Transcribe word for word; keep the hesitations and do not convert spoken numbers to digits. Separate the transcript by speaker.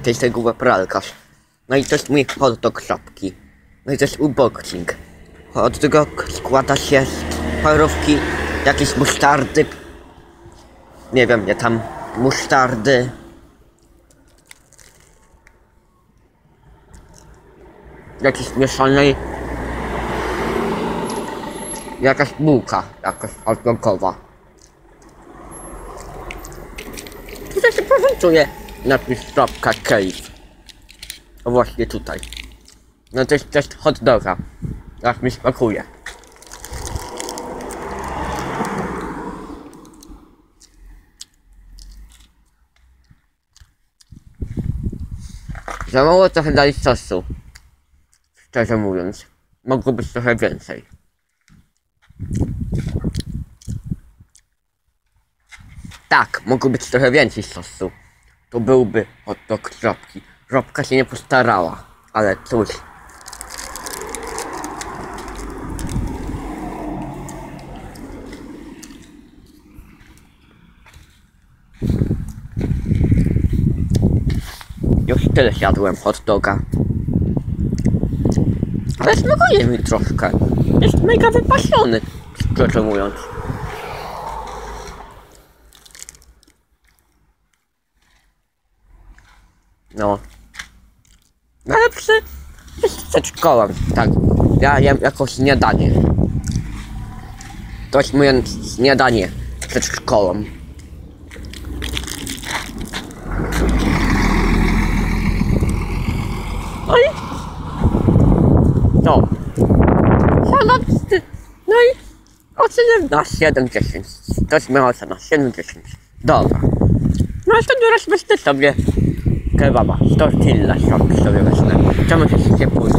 Speaker 1: to jest jego pralkarz. No i to jest mój hot dog szopki. No i to jest unboxing. Hot dog składa się z parówki, jakieś musztardy. Nie wiem, nie tam musztardy. Jakiejś mieszanej. Jakaś bułka, jakaś hot dogowa. Tutaj się prezentuje napis Szopka Cave. O właśnie tutaj. No to jest też hot doga. Jak mi smakuje. Za mało trochę dali sosu. Szczerze mówiąc. Mogło być trochę więcej. Tak, mogło być trochę więcej sosu. To byłby hot dog Żopki. Żopka się nie postarała, ale cóż. Już tyle siadłem hot doga. Ale smakuje mi troszkę. Jest mega wypasiony, szczerze mówiąc. No. Najlepszy jest przed szkołą, tak. Ja jem jako śniadanie. To jest moje śniadanie przed szkołą. No i... No. No i... Oceniam na siedem dziesięć. To jest moja ocena, siedem dziesięć. Dobra. No a to teraz myślę sobie kebaba z tortilla, szopki sobie wezmę. Czemu się się pójść?